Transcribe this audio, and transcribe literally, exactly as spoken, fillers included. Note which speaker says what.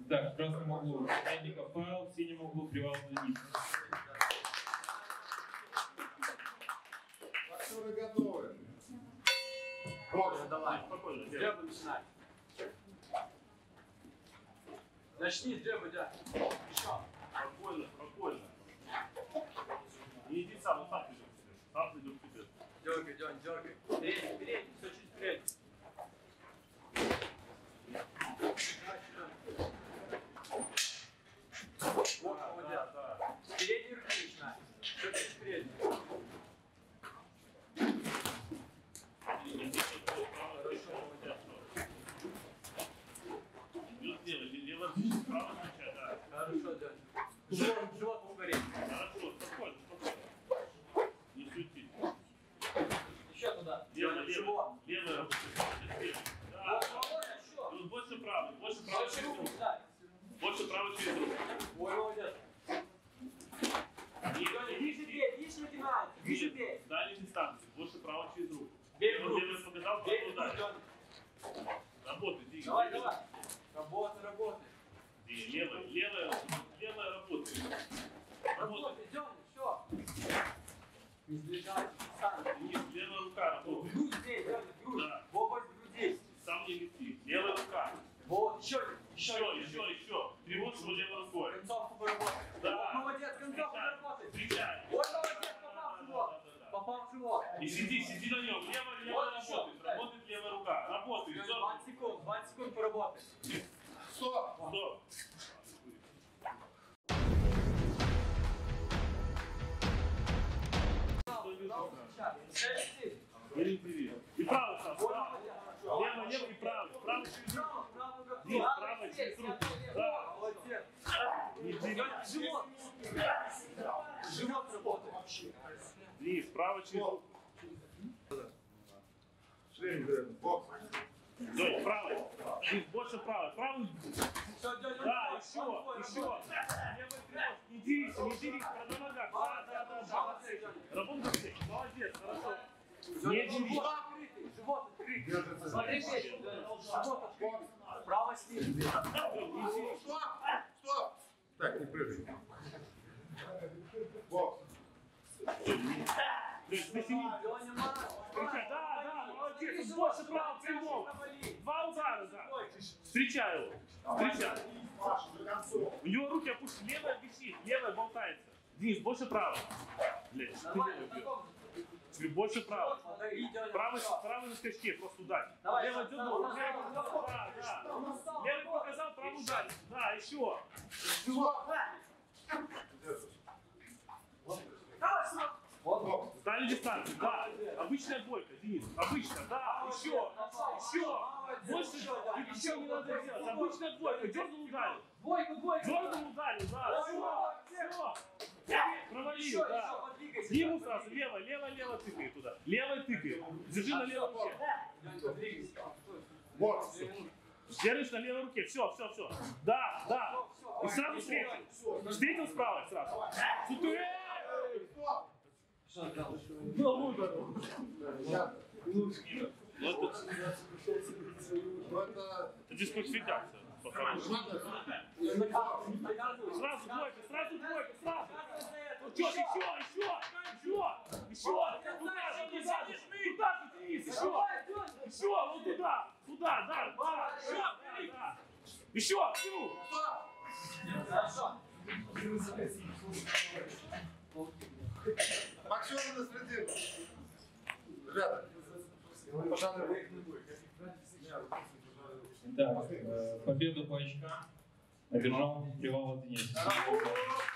Speaker 1: Так, в красном углу Мельников Павел, в синем углу Привалов Денис.
Speaker 2: Актеры готовы.
Speaker 3: Бокс, давай. Спокойно. Джеба начинай. Начни с джеба, да. Еще.
Speaker 4: Спокойно, спокойно. Не иди сам, он сам придет к тебе. Сам придет к тебе.
Speaker 3: Дергай, дергай, дергай. Передний, передний, все чуть вперед. Вот, молодец.
Speaker 4: Да, да.
Speaker 3: С передней руки начинай. Все чуть вперед.
Speaker 4: Лево, право включай, да.
Speaker 3: Хорошо, дядя. Живот, живот повтори.
Speaker 4: Хорошо, спокойно, спокойно. Не суетись.
Speaker 3: Еще туда.
Speaker 4: Лево,
Speaker 3: Живот.
Speaker 4: лево, лево. Да. Тут больше правый, больше правый через руку. Больше правый через руку.
Speaker 3: Ой, молодец. Ниже бей, ниже натянай. Ниже бей.
Speaker 4: Дальней дистанции, больше правый через руку.
Speaker 3: Бей в руку.
Speaker 4: Левый показал,
Speaker 3: Бей
Speaker 4: правый
Speaker 3: в
Speaker 4: ударь.
Speaker 3: руку.
Speaker 4: Работай, двигай.
Speaker 3: Давай, давай. Работай, работай.
Speaker 4: И левая, левая, левая работает.
Speaker 3: Работай, идем, все. Не сближайся, сам.
Speaker 4: Вниз, левая рука работает.
Speaker 3: Грудь бей, дергай, грудь.
Speaker 4: Да.
Speaker 3: В область груди.
Speaker 4: Сам не лети. Левая рука.
Speaker 3: Вот, еще, еще.
Speaker 4: Еще, еще, еще. Тревожь его левой рукой.
Speaker 3: Концовку поработай.
Speaker 4: Да.
Speaker 3: Вот, молодец, концовку поработай.
Speaker 4: Встречай.
Speaker 3: Вот, молодец, попал в живот. Попал в живот.
Speaker 4: И сиди, сиди на нем. Левая, левая работает. Работает левая рука. Работает.
Speaker 3: двадцать секунд, двадцать секунд поработай.
Speaker 2: Стоп.
Speaker 4: Стоп. Бери, бери. И правый сам. Лево, лево и правый. Правый через руку. Здесь, правый через руку. Да.
Speaker 3: Молодец.
Speaker 4: Иди.
Speaker 3: Живот. Живот работает.
Speaker 4: Здесь, правый через руку.
Speaker 2: Шлем, бокс.
Speaker 4: Донь, правый. Здесь больше правый. Правый.
Speaker 3: Все, дядя,
Speaker 4: Да,
Speaker 3: он
Speaker 4: еще,
Speaker 3: твой,
Speaker 4: еще.
Speaker 3: он
Speaker 4: Левый кросс. Не дерись, не дерись. На ногах. Да, да, да, да. Работай. Молодец, хорошо. Не дерись.
Speaker 3: Живот открытый, живот открытый.
Speaker 2: Держится.
Speaker 3: Смотри, печень, живот открытый. Право снизу.
Speaker 2: Стоп. Стоп. Так, не прыгай. Бокс.
Speaker 4: То есть, посередине. Встречай, да, да, молодец, больше прав, прямого. Два удара, да. Встречай его, встречай. У него руки опущены, левая висит, левая болтается. Денис, больше права. Блядь, что ты левый бьешь? Тебе больше права. Правый, правый на скачке, просто ударь. Левый дернул, да, да. Левый показал, правый ударь. Да, еще. С дальней дистанции, да. Обычная двойка, Денис. Обычно, да. Еще, еще. Больше, еще не надо делать. Обычная двойка. Дернул, ударил.
Speaker 3: Двойку, двойку.
Speaker 4: Дернул, ударил, да. Все, все. Провалил, да. Ему сразу лево, лево, лево тыкай туда. Левой тыкай. Держи на левой руке.
Speaker 2: Бокс.
Speaker 4: Держишь на левой руке. Все, все, все. Да, да. И сразу встретил. Встретил справа сразу. Сутуэ! Ну, ударил. Это дисквалификация. Сразу двойка, сразу двойка, сразу. Еще, еще, еще, еще, еще. Туда же, туда же, туда же, Денис, еще. Еще, вот туда, туда, да, да, еще, да. Еще, к нему.
Speaker 3: Хорошо.
Speaker 2: Боксеры на среди. Ребята.
Speaker 1: Так, победу по очкам одержал Привалов Денис.